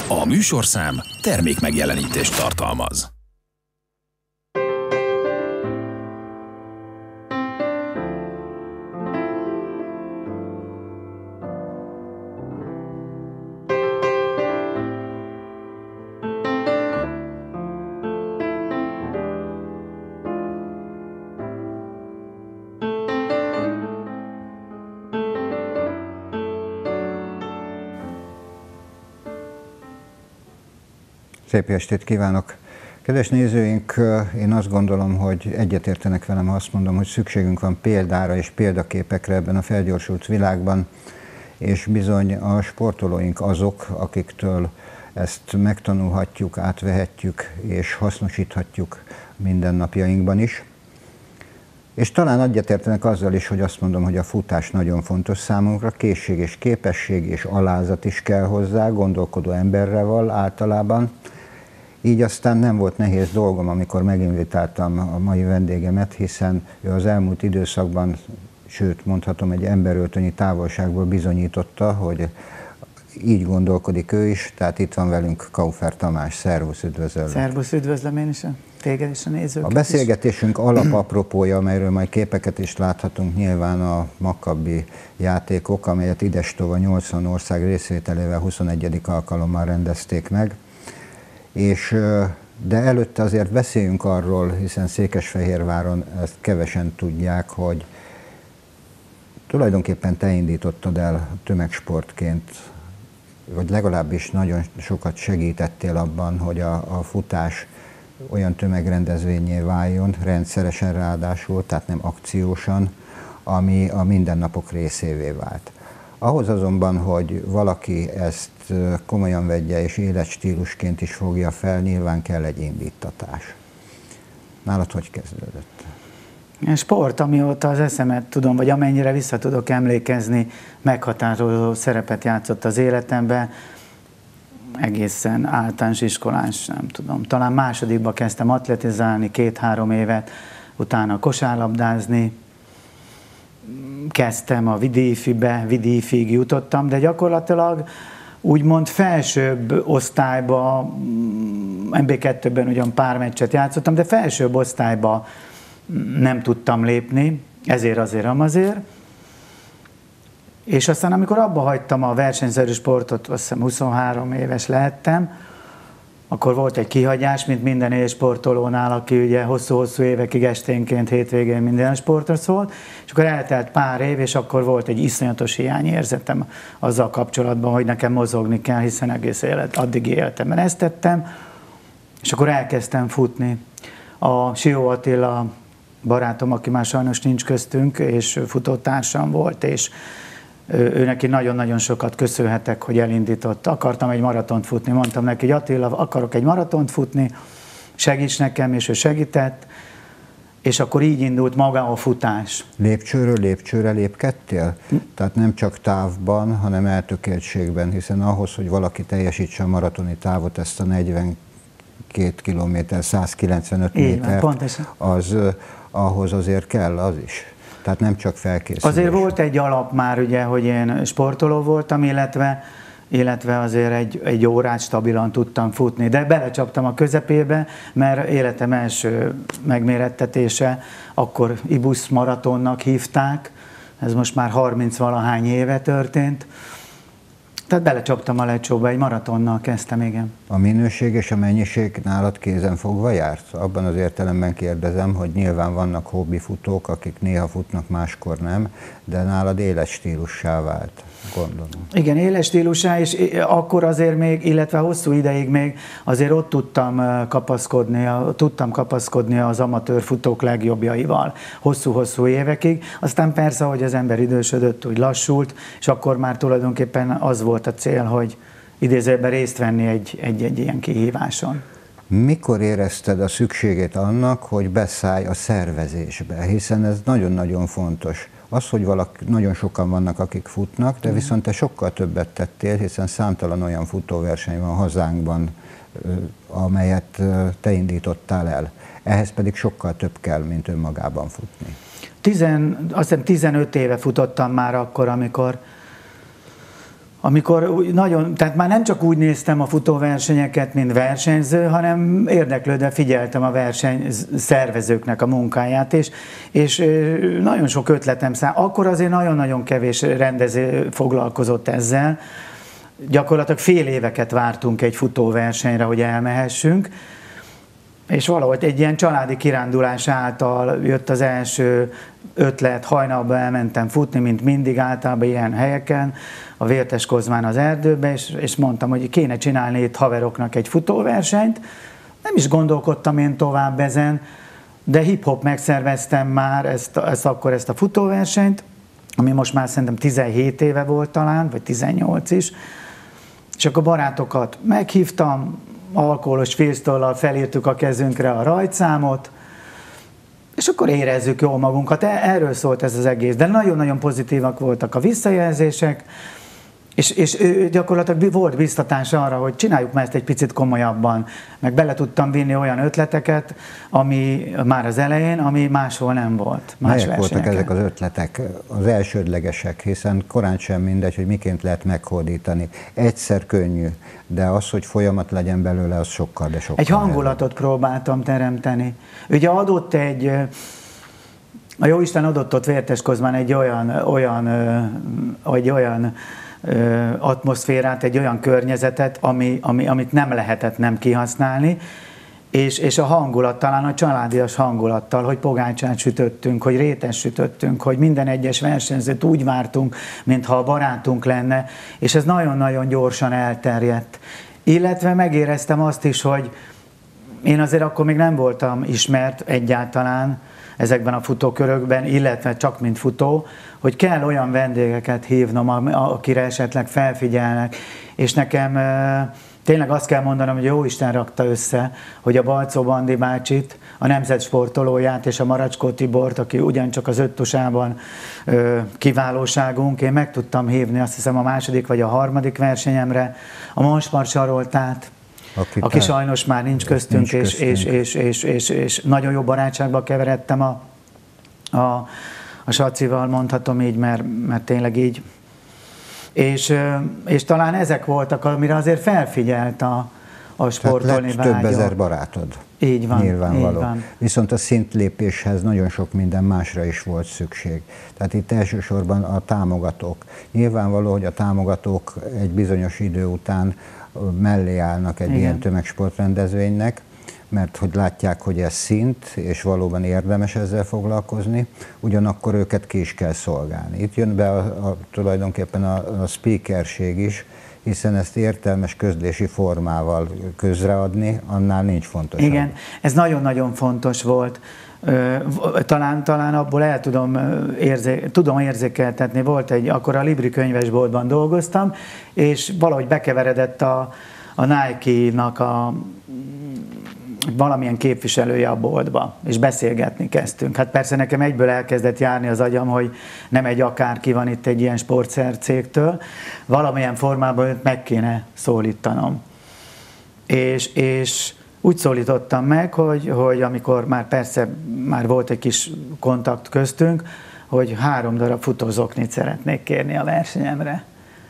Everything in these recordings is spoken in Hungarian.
A műsorszám termékmegjelenítést tartalmaz. Szép estét kívánok! Kedves nézőink, én azt gondolom, hogy egyetértenek velem, ha azt mondom, hogy szükségünk van példára és példaképekre ebben a felgyorsult világban, és bizony a sportolóink azok, akiktől ezt megtanulhatjuk, átvehetjük és hasznosíthatjuk mindennapjainkban is. És talán egyetértenek azzal is, hogy azt mondom, hogy a futás nagyon fontos számunkra, készség és képesség és alázat is kell hozzá, gondolkodó emberre van általában. Így aztán nem volt nehéz dolgom, amikor meginvitáltam a mai vendégemet, hiszen ő az elmúlt időszakban, sőt mondhatom, egy emberöltönyi távolságból bizonyította, hogy így gondolkodik ő is, tehát itt van velünk Kaufer Tamás. Szervusz, üdvözöllek! Szervusz, üdvözlöm én is, téged és a nézőket. A beszélgetésünk alapapropója, amelyről majd képeket is láthatunk, nyilván a Maccabi játékok, amelyet idestova 80 ország részvételével 21. alkalommal rendezték meg. De előtte azért beszéljünk arról, hiszen Székesfehérváron ezt kevesen tudják, hogy tulajdonképpen te indítottad el tömegsportként, vagy legalábbis nagyon sokat segítettél abban, hogy a futás olyan tömegrendezvényé váljon, rendszeresen ráadásul, tehát nem akciósan, ami a mindennapok részévé vált. Ahhoz azonban, hogy valaki ezt komolyan vegye és életstílusként is fogja fel, nyilván kell egy indítatás. Nálad hogy kezdődött? Sport, amióta az eszemet tudom, vagy amennyire vissza tudok emlékezni, meghatározó szerepet játszott az életemben. Egészen általános iskolás, nem tudom. Talán másodikba kezdtem atletizálni 2-3 évet, utána kosárlabdázni. Kezdtem a vidéifig jutottam, de gyakorlatilag úgymond felsőbb osztályba, MB2-ben ugyan pár meccset játszottam, de felsőbb osztályba nem tudtam lépni, azért. És aztán amikor abba hagytam a versenyszerű sportot, azt hiszem 23 éves lehettem, akkor volt egy kihagyás, mint minden élsportolónál, aki ugye hosszú-hosszú évekig esténként, hétvégén minden sportra szólt, és akkor eltelt pár év, és akkor volt egy iszonyatos hiányérzetem azzal kapcsolatban, hogy nekem mozogni kell, hiszen egész addigi életemben ezt tettem, és akkor elkezdtem futni. A Sió Attila barátom, aki már sajnos nincs köztünk, és futótársam volt, és ő neki nagyon-nagyon sokat köszönhetek, hogy elindított. Akartam egy maratont futni, mondtam neki, hogy Attila, akarok egy maratont futni, segíts nekem, és ő segített, és akkor így indult maga a futás. Lépcsőről lépcsőre lépkedtél? Tehát nem csak távban, hanem eltökéltségben, hiszen ahhoz, hogy valaki teljesítse a maratoni távot, ezt a 42 kilométer, 195 métert, ahhoz azért kell az is. Tehát nem csak felkészülés. Azért volt egy alap már, ugye, hogy én sportoló voltam, illetve azért egy órát stabilan tudtam futni, de belecsaptam a közepébe, mert életem első megmérettetése, akkor Ibusz maratonnak hívták, ez most már 30-valahány éve történt, tehát belecsaptam a lecsóba, egy maratonnal kezdtem, igen. A minőség és a mennyiség nálad kézen fogva járt? Abban az értelemben kérdezem, hogy nyilván vannak hobbifutók, akik néha futnak, máskor nem, de nálad életstílussá vált, gondolom. Igen, életstílussá, és akkor azért még, illetve hosszú ideig még azért ott tudtam kapaszkodni az amatőr futók legjobbjaival, hosszú-hosszú évekig. Aztán persze, hogy az ember idősödött, úgy lassult, és akkor már tulajdonképpen az volt a cél, hogy idézőjelben részt venni egy ilyen kihíváson. Mikor érezted a szükségét annak, hogy beszállj a szervezésbe? Hiszen ez nagyon-nagyon fontos. Az, hogy nagyon sokan vannak, akik futnak, de viszont te sokkal többet tettél, hiszen számtalan olyan futóverseny van hazánkban, amelyet te indítottál el. Ehhez pedig sokkal több kell, mint önmagában futni. Azt hiszem 15 éve futottam már akkor, amikor amikor nagyon, tehát már nem csak úgy néztem a futóversenyeket, mint versenyző, hanem érdeklődve figyeltem a versenyszervezőknek a munkáját, és nagyon sok ötletem akkor azért nagyon-nagyon kevés rendező foglalkozott ezzel. Gyakorlatilag fél éveket vártunk egy futóversenyre, hogy elmehessünk, és valahogy egy ilyen családi kirándulás által jött az első ötlet, hajnalban elmentem futni, mint mindig általában ilyen helyeken, a Vértes Kozmán az erdőbe, és mondtam, hogy kéne csinálni itt haveroknak egy futóversenyt. Nem is gondolkodtam én tovább ezen, de hip-hop megszerveztem már ezt a futóversenyt, ami most már szerintem 17 éve volt talán, vagy 18 is, és akkor barátokat meghívtam, alkoholos filztollal felírtuk a kezünkre a rajtszámot, és akkor érezzük jól magunkat. Erről szólt ez az egész. De nagyon-nagyon pozitívak voltak a visszajelzések, és gyakorlatilag volt biztatás arra, hogy csináljuk már ezt egy picit komolyabban. Meg bele tudtam vinni olyan ötleteket, ami már az elején, ami máshol nem volt. Melyek voltak ezek az ötletek, az elsődlegesek, hiszen korán sem mindegy, hogy miként lehet meghódítani. Egyszer könnyű, de az, hogy folyamat legyen belőle, az sokkal, de sokkal. Egy hangulatot próbáltam teremteni. Ugye adott a Jóisten adott ott Vértes Kozmán egy olyan atmoszférát, egy olyan környezetet, amit nem lehetett nem kihasználni, és a hangulat, talán a családias hangulattal, hogy pogácsát sütöttünk, hogy rétes sütöttünk, hogy minden egyes versenyzőt úgy vártunk, mintha a barátunk lenne, és ez nagyon-nagyon gyorsan elterjedt. Illetve megéreztem azt is, hogy én azért akkor még nem voltam ismert egyáltalán ezekben a futókörökben, illetve csak mint futó, hogy kell olyan vendégeket hívnom, akire esetleg felfigyelnek, és nekem tényleg azt kell mondanom, hogy Jóisten rakta össze, hogy a Balczó Bandi bácsit, a nemzetsportolóját és a Maracskó Tibort, aki ugyancsak az öttusában kiválóságunk, én meg tudtam hívni, azt hiszem a második vagy a harmadik versenyemre, a Monspar Saroltát, aki sajnos már nincs köztünk, és nagyon jó barátságba keveredtem a Sacival, mondhatom így, mert tényleg így. És talán ezek voltak, amire azért felfigyelt a sportolni vágya. Több ezer barátod. Így van, nyilvánvaló. Így van. Viszont a szintlépéshez nagyon sok minden másra is volt szükség. Tehát itt elsősorban a támogatók. Nyilvánvaló, hogy a támogatók egy bizonyos idő után mellé állnak egy ilyen tömegsportrendezvénynek, mert hogy látják, hogy ez szint, és valóban érdemes ezzel foglalkozni, ugyanakkor őket ki is kell szolgálni. Itt jön be tulajdonképpen a speakerség is, hiszen ezt értelmes közlési formával közreadni, annál nincs fontosabb. Igen, ez nagyon-nagyon fontos volt. Talán abból tudom érzékeltetni, akkor a Libri könyvesboltban dolgoztam, és valahogy bekeveredett a Nike-nak valamilyen képviselője a boltba, és beszélgetni kezdtünk. Hát persze nekem egyből elkezdett járni az agyam, hogy nem egy akárki van itt egy ilyen sportszer cégtől, valamilyen formában őt meg kéne szólítanom. És úgy szólítottam meg, hogy amikor már volt egy kis kontakt köztünk, hogy 3 darab futózoknit szeretnék kérni a versenyemre.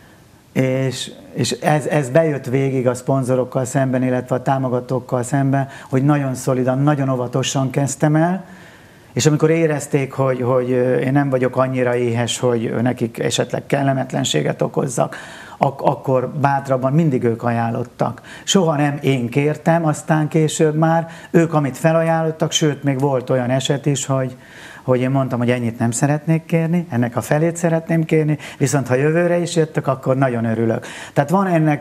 És ez bejött végig a szponzorokkal szemben, illetve a támogatókkal szemben, hogy nagyon szolidan, nagyon óvatosan kezdtem el, és amikor érezték, hogy én nem vagyok annyira éhes, hogy nekik esetleg kellemetlenséget okozzak, akkor bátrabban mindig ők ajánlottak. Soha nem én kértem, aztán később már ők, amit felajánlottak, sőt, még volt olyan eset is, hogy én mondtam, hogy ennyit nem szeretnék kérni, ennek a felét szeretném kérni, viszont ha jövőre is jöttek, akkor nagyon örülök. Tehát van ennek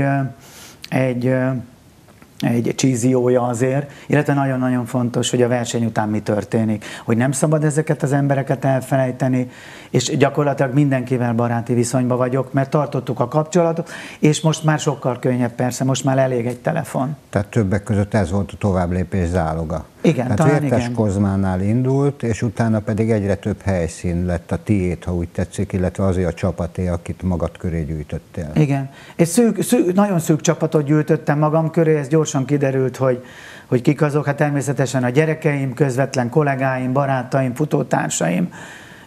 egy csíziója azért, illetve nagyon-nagyon fontos, hogy a verseny után mi történik, hogy nem szabad ezeket az embereket elfelejteni, és gyakorlatilag mindenkivel baráti viszonyban vagyok, mert tartottuk a kapcsolatot, és most már sokkal könnyebb persze, most már elég egy telefon. Tehát többek között ez volt a továbblépés záloga. Igen, tehát Vértes Kozmánál indult, és utána pedig egyre több helyszín lett a tiéd, ha úgy tetszik, illetve azért a csapaté, akit magad köré gyűjtöttél. Igen, és nagyon szűk csapatot gyűjtöttem magam köré, ez gyorsan kiderült, hogy kik azok, hát természetesen a gyerekeim, közvetlen kollégáim, barátaim, futótársaim,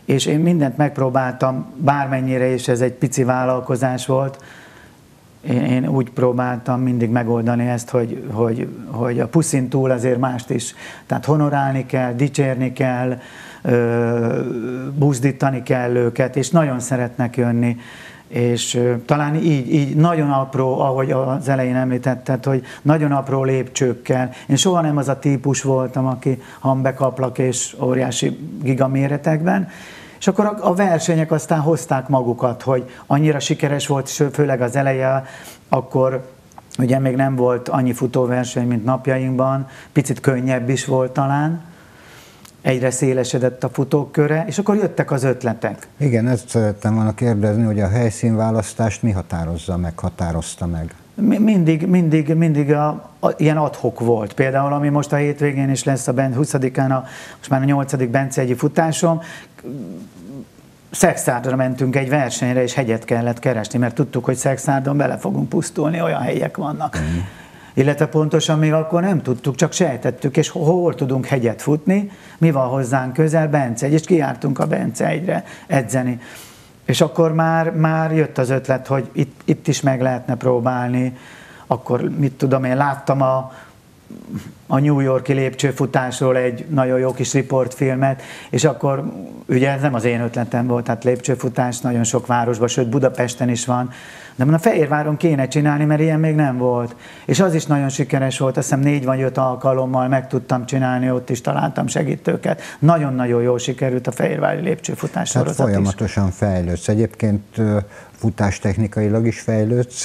és én mindent megpróbáltam, bármennyire is ez egy pici vállalkozás volt, én úgy próbáltam mindig megoldani ezt, hogy a puszin túl azért mást is. Tehát honorálni kell, dicsérni kell, buzdítani kell őket, és nagyon szeretnek jönni. És talán így nagyon apró, ahogy az elején említetted, hogy nagyon apró lépcsőkkel. Én soha nem az a típus voltam, aki hambekaplak és óriási gigaméretekben. És akkor a versenyek aztán hozták magukat, hogy annyira sikeres volt, főleg az eleje, akkor ugye még nem volt annyi futóverseny, mint napjainkban, picit könnyebb is volt talán, egyre szélesedett a futók köre, és akkor jöttek az ötletek. Igen, ezt szerettem volna kérdezni, hogy a helyszínválasztást mi határozta meg? Mindig ilyen ad-hoc volt. Például, ami most a hétvégén is lesz a 20-án, most már a 8. Bencegyi futásom, Szexárdra mentünk egy versenyre, és hegyet kellett keresni, mert tudtuk, hogy Szexárdon bele fogunk pusztulni, olyan helyek vannak. Illetve pontosan még akkor nem tudtuk, csak sejtettük, és hol tudunk hegyet futni, mi van hozzánk közel, Bencegy, és kijártunk a Bencegyre edzeni. És akkor már jött az ötlet, hogy itt is meg lehetne próbálni, akkor mit tudom én, láttam a New York-i lépcsőfutásról egy nagyon jó kis riportfilmet, és akkor ugye ez nem az én ötletem volt, tehát lépcsőfutás nagyon sok városban, sőt Budapesten is van, de a Fehérváron kéne csinálni, mert ilyen még nem volt. És az is nagyon sikeres volt, azt hiszem 4 vagy 5 alkalommal meg tudtam csinálni, ott is találtam segítőket. Nagyon-nagyon jól sikerült a fehérvári lépcsőfutás sorozat is. Folyamatosan fejlődsz. Egyébként futástechnikailag is fejlődsz?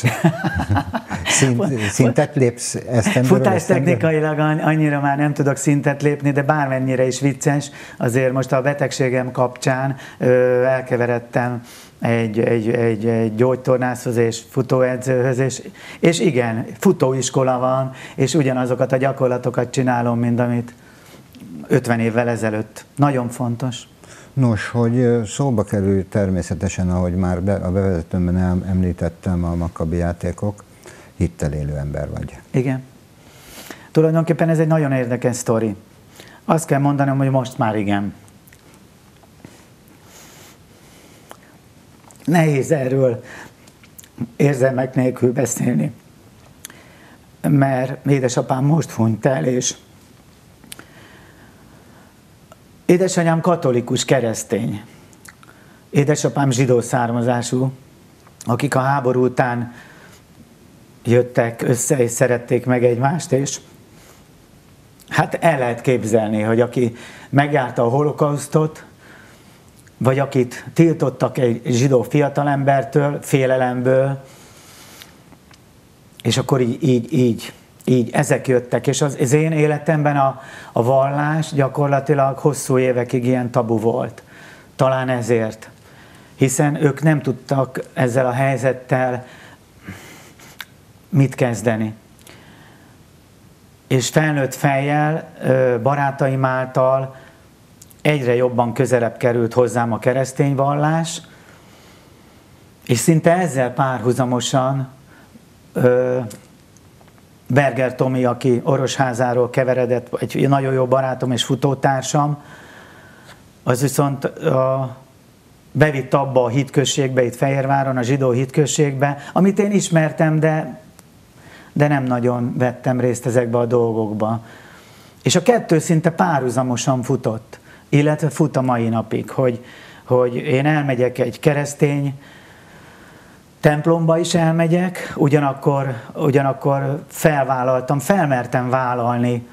Szintet lépsz esztendőről? Futástechnikailag annyira már nem tudok szintet lépni, de bármennyire is vicces, azért most a betegségem kapcsán elkeveredtem egy gyógytornászhoz és futóedzőhöz, és igen, futóiskola van, és ugyanazokat a gyakorlatokat csinálom, mint amit 50 évvel ezelőtt. Nagyon fontos. Nos, hogy szóba kerül természetesen, ahogy már a bevezetőmben említettem, a Maccabi játékok, hittel élő ember vagy. Igen. Tulajdonképpen ez egy nagyon érdekes sztori. Azt kell mondanom, hogy most már igen. Nehéz erről érzelmek nélkül beszélni, mert édesapám most hunyt el, és édesanyám katolikus keresztény, édesapám zsidó származású, akik a háború után jöttek össze és szerették meg egymást, és hát el lehet képzelni, hogy aki megjárta a holokausztot, vagy akit tiltottak egy zsidó fiatalembertől, félelemből, és akkor így ezek jöttek. És az én életemben a vallás gyakorlatilag hosszú évekig ilyen tabu volt. Talán ezért. Hiszen ők nem tudtak ezzel a helyzettel mit kezdeni. És felnőtt fejjel, barátaim által egyre jobban közelebb került hozzám a keresztény vallás, és szinte ezzel párhuzamosan Berger Tomi, aki Orosházáról keveredett, egy nagyon jó barátom és futótársam, az viszont bevitt abba a hitközségbe, itt Fehérváron, a zsidó hitközségbe, amit én ismertem, de nem nagyon vettem részt ezekbe a dolgokba. És a kettő szinte párhuzamosan futott, illetve fut a mai napig, hogy én elmegyek egy keresztény templomba is elmegyek, ugyanakkor felmertem vállalni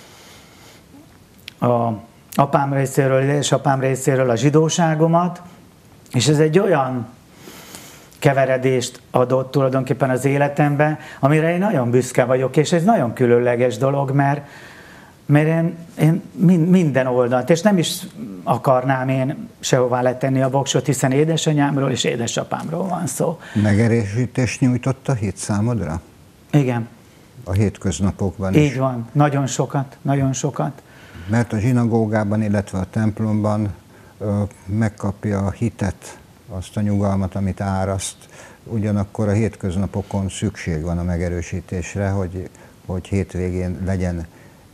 a apám részéről, édesapám részéről a zsidóságomat, és ez egy olyan keveredést adott tulajdonképpen az életembe, amire én nagyon büszke vagyok, és ez nagyon különleges dolog, mert én minden oldalt, és nem is akarnám én sehová letenni a voksot, hiszen édesanyámról és édesapámról van szó. Megerősítést nyújtott a hit számodra? Igen. A hétköznapokban is? Így van, nagyon sokat, nagyon sokat. Mert a zsinagógában, illetve a templomban megkapja a hitet, azt a nyugalmat, amit áraszt, ugyanakkor a hétköznapokon szükség van a megerősítésre, hogy hétvégén legyen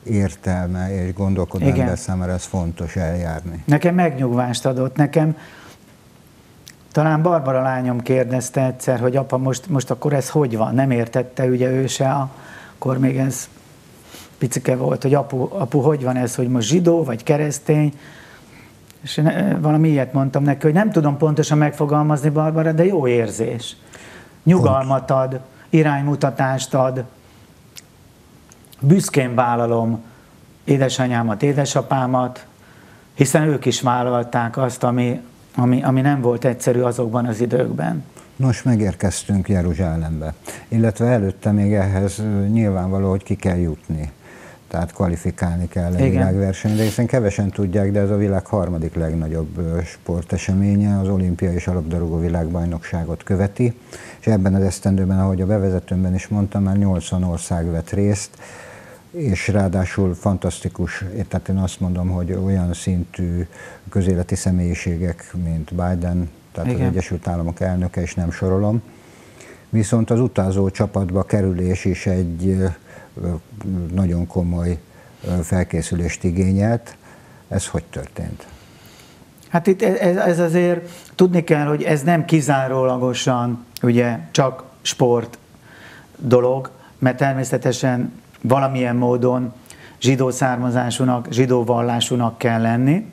értelme és gondolkodó ember számára ez fontos eljárni. Nekem megnyugvást adott. Nekem talán Barbara lányom kérdezte egyszer, hogy apa, most akkor ez hogy van? Nem értette ugye ő se, akkor még ez picike volt, hogy apu, hogy van ez, hogy most zsidó vagy keresztény? És valami ilyet mondtam neki, hogy nem tudom pontosan megfogalmazni, Barbara, de jó érzés. Nyugalmat ad, iránymutatást ad, büszkén vállalom édesanyámat, édesapámat, hiszen ők is vállalták azt, ami nem volt egyszerű azokban az időkben. Nos, megérkeztünk Jeruzsálembe, illetve előtte még ehhez nyilvánvaló, hogy ki kell jutni. Tehát kvalifikálni kell egy világversenyre, hiszen kevesen tudják, de ez a világ harmadik legnagyobb sporteseménye, az olimpia és a labdarúgó világbajnokságot követi, és ebben az esztendőben, ahogy a bevezetőmben is mondtam, már 80 ország vett részt, és ráadásul fantasztikus, tehát én azt mondom, hogy olyan szintű közéleti személyiségek, mint Biden, tehát az Egyesült Államok elnöke, és nem sorolom. Viszont az utazó csapatba kerülés is egy nagyon komoly felkészülést igényelt. Ez hogy történt? Hát itt ez azért tudni kell, hogy ez nem kizárólagosan ugye csak sport dolog, mert természetesen valamilyen módon zsidó származásúnak, zsidó vallásúnak kell lenni,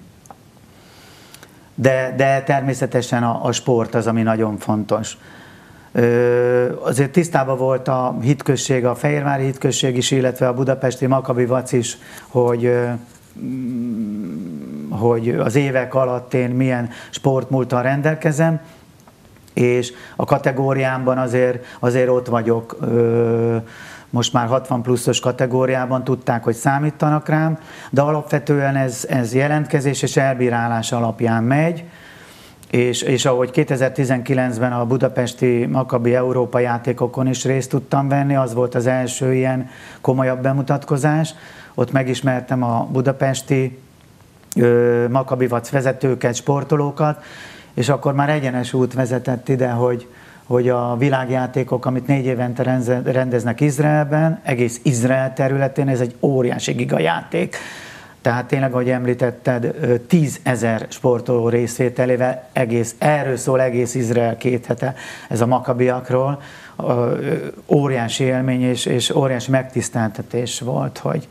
de természetesen a sport az, ami nagyon fontos. Azért tisztában volt a hitközség, a fehérvári hitközség is, illetve a budapesti Makabi Vac is, hogy az évek alatt én milyen sportmúlttal rendelkezem, és a kategóriámban azért ott vagyok, most már 60 pluszos kategóriában, tudták, hogy számítanak rám, de alapvetően ez jelentkezés és elbírálás alapján megy, és ahogy 2019-ben a budapesti Makabi Európa játékokon is részt tudtam venni, az volt az első ilyen komolyabb bemutatkozás, ott megismertem a budapesti Makabi Vac vezetőket, sportolókat, és akkor már egyenes út vezetett ide, hogy a világjátékok, amit 4 évente rendeznek Izraelben, egész Izrael területén, ez egy óriási gigajáték. Tehát tényleg, ahogy említetted, 10 000 sportoló részvételével erről szól egész Izrael 2 hete, ez a makabiakról. Óriási élmény és óriási megtiszteltetés volt, hogy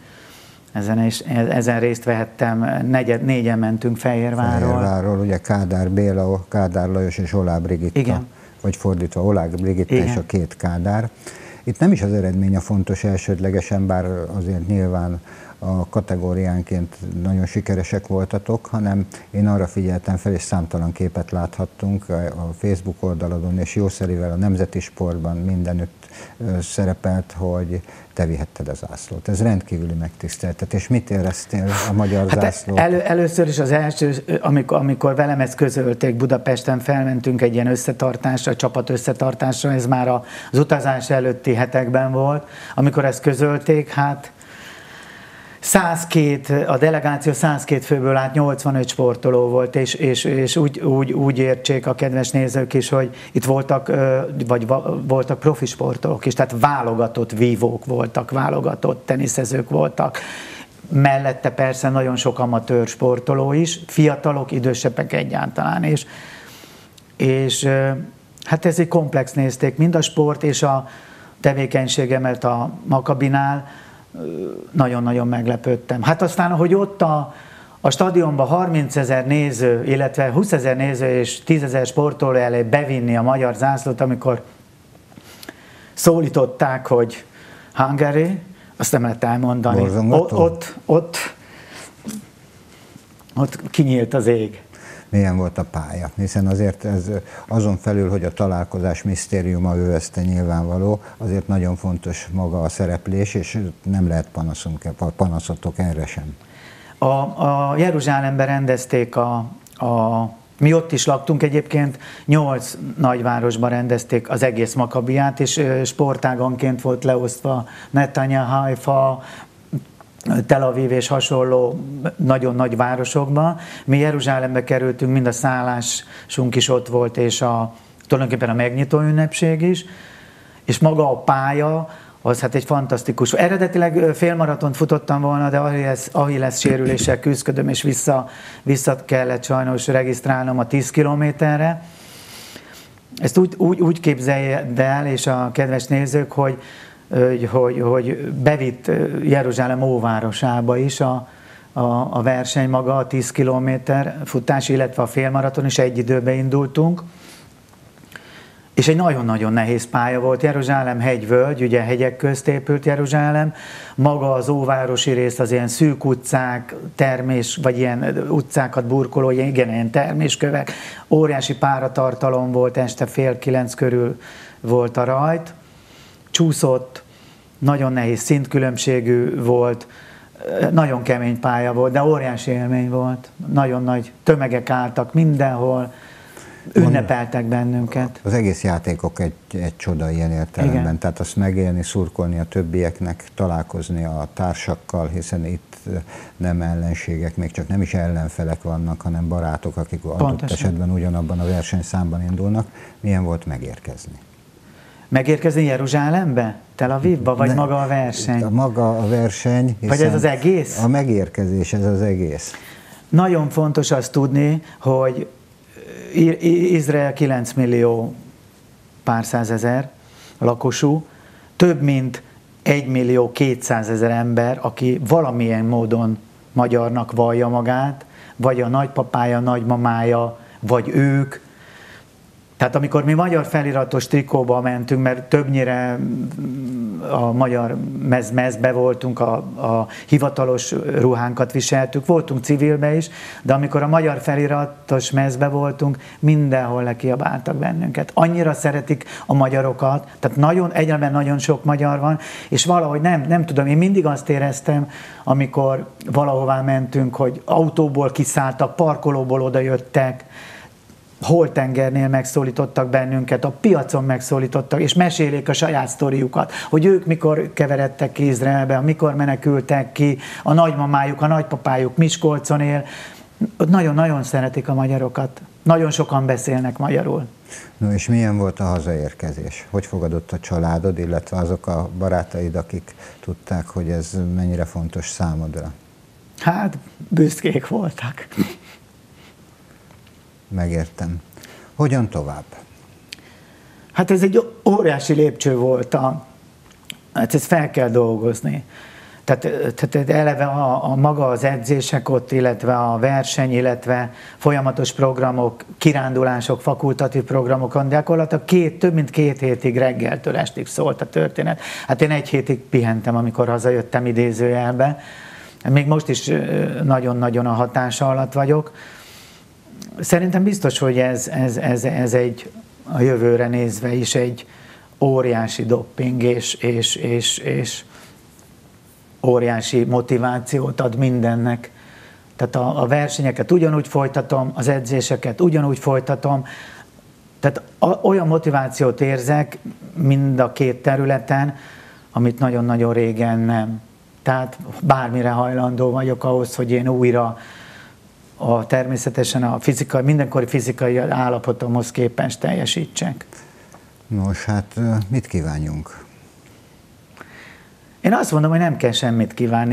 ezen részt vehettem, 4-en mentünk Fehérvárról. Fehérvárról, ugye Kádár Béla, Kádár Lajos és Oláh Brigitta. Igen. Vagy fordítva, Oláh Brigitta és a 2 Kádár. Itt nem is az eredménye fontos elsődlegesen, bár azért nyilván a kategóriánként nagyon sikeresek voltatok, hanem én arra figyeltem fel, és számtalan képet láthattunk a Facebook oldaladon, és jószerivel a Nemzeti Sportban mindenütt szerepelt, hogy te vihetted a zászlót. Ez rendkívüli megtiszteltetés. Mit éreztél a magyar zászlót? Először is az első, amikor velem ezt közölték, Budapesten felmentünk egy ilyen összetartásra, csapat összetartásra, ez már az utazás előtti hetekben volt. Amikor ezt közölték, hát 102, a delegáció 102 főből át 85 sportoló volt, és úgy értsék a kedves nézők is, hogy itt voltak profi sportolók is, tehát válogatott vívók voltak, válogatott teniszezők voltak. Mellette persze nagyon sok amatőr sportoló is, fiatalok, idősebbek egyáltalán is. És hát ez egy komplex nézték, mind a sport és a tevékenységemet a Makabinál, nagyon-nagyon meglepődtem. Hát aztán, hogy ott a stadionban 30 000 néző, illetve 20 000 néző és 10 000 sportoló elé bevinni a magyar zászlót, amikor szólították, hogy Hungary, azt nem lehet elmondani. Ott kinyílt az ég. Milyen volt a pálya? Hiszen azért ez azon felül, hogy a találkozás misztériuma övezte nyilvánvaló, azért nagyon fontos maga a szereplés, és nem lehet panaszotok erre sem. A Jeruzsálemben rendezték mi ott is laktunk egyébként, 8 nagyvárosban rendezték az egész Makabiát, és sportáganként volt leosztva Netanya, Haifa, Tel Aviv és hasonló nagyon nagy városokba. Mi Jeruzsálembe kerültünk, mind a szállásunk is ott volt, és tulajdonképpen a megnyitó ünnepség is, és maga a pálya az hát egy fantasztikus. Eredetileg félmaratont futottam volna, de Achilles sérüléssel küzdködöm, és vissza kellett sajnos regisztrálnom a 10 kilométerre. Ezt úgy képzeljed el, és a kedves nézők, hogy bevitt Jeruzsálem óvárosába is a verseny maga, a 10 kilométer futás, illetve a félmaraton is egy időben indultunk. És egy nagyon-nagyon nehéz pálya volt. Jeruzsálem hegyvölgy, ugye hegyek közt épült Jeruzsálem. Maga az óvárosi rész az ilyen szűk utcák, vagy ilyen utcákat burkoló, ilyen terméskövek. Óriási páratartalom volt, este 8:30 körül volt a rajt. Csúszott, nagyon nehéz szintkülönbségű volt, nagyon kemény pálya volt, de óriási élmény volt. Nagyon nagy tömegek álltak mindenhol, ünnepeltek bennünket. Az egész játékok egy csoda ilyen értelemben. Igen. Tehát azt megélni, szurkolni a többieknek, találkozni a társakkal, hiszen itt nem ellenségek, még csak nem is ellenfelek vannak, hanem barátok, akik adott esetben ugyanabban a versenyszámban indulnak. Milyen volt megérkezni? Megérkezni Jeruzsálembe? Tel Avivba? Vagy maga a verseny? Maga a verseny. Vagy ez az egész? A megérkezés, ez az egész. Nagyon fontos azt tudni, hogy Izrael 9 millió pár százezer lakosú, több mint 1.200.000 ember, aki valamilyen módon magyarnak vallja magát, vagy a nagypapája, nagymamája, vagy ők. Tehát amikor mi magyar feliratos trikóba mentünk, mert többnyire a magyar mezbe voltunk, a hivatalos ruhánkat viseltük, voltunk civilbe is, de amikor a magyar feliratos mezbe voltunk, mindenhol lekiabáltak bennünket. Annyira szeretik a magyarokat, tehát egyáltalán nagyon sok magyar van, és valahogy nem tudom, én mindig azt éreztem, amikor valahová mentünk, hogy autóból kiszálltak, parkolóból odajöttek, Holtengernél megszólítottak bennünket, a piacon megszólítottak, és mesélik a saját sztoriukat, hogy ők mikor keveredtek ki Izraelbe, mikor menekültek ki, a nagymamájuk, a nagypapájuk Miskolcon él. Nagyon-nagyon szeretik a magyarokat. Nagyon sokan beszélnek magyarul. No, és milyen volt a hazaérkezés? Hogy fogadott a családod, illetve azok a barátaid, akik tudták, hogy ez mennyire fontos számodra? Hát, büszkék voltak. Megértem. Hogyan tovább? Hát ez egy óriási lépcső volt. Hát ezt fel kell dolgozni. Tehát eleve a maga az edzések ott, illetve a verseny, illetve folyamatos programok, kirándulások, fakultatív programokon, gyakorlatilag több mint 2 hétig reggeltől estig szólt a történet. Hát én 1 hétig pihentem, amikor hazajöttem idézőjelbe. Még most is nagyon-nagyon a hatása alatt vagyok. Szerintem biztos, hogy ez egy a jövőre nézve is egy óriási dopping, és óriási motivációt ad mindennek. Tehát a versenyeket ugyanúgy folytatom, az edzéseket ugyanúgy folytatom, tehát olyan motivációt érzek mind a 2 területen, amit nagyon-nagyon régen nem. Tehát bármire hajlandó vagyok ahhoz, hogy én újra természetesen a mindenkori fizikai állapotomhoz képest teljesítsek. Nos, hát mit kívánjunk? Én azt mondom, hogy nem kell semmit kívánni,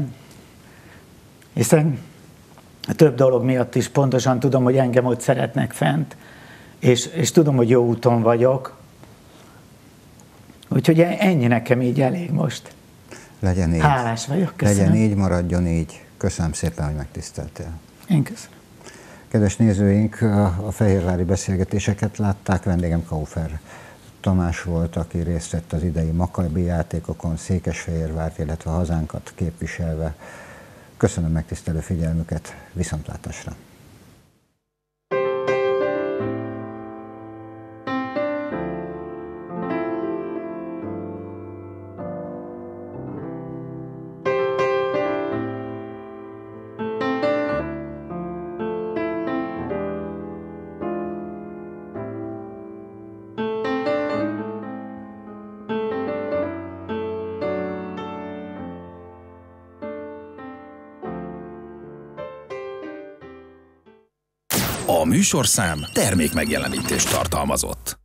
hiszen a több dolog miatt is pontosan tudom, hogy engem ott szeretnek fent, és tudom, hogy jó úton vagyok. Úgyhogy ennyi nekem így elég most. Legyen így. Hálás vagyok, köszönöm. Legyen így, maradjon így. Köszönöm szépen, hogy megtiszteltél. Én köszönöm. Kedves nézőink, a fehérvári beszélgetéseket látták, vendégem Kaufer Tamás volt, aki részt vett az idei Maccabi játékokon, Székesfehérvárt, illetve hazánkat képviselve. Köszönöm megtisztelő figyelmüket, viszontlátásra! A műsorszám termékmegjelenítést tartalmazott.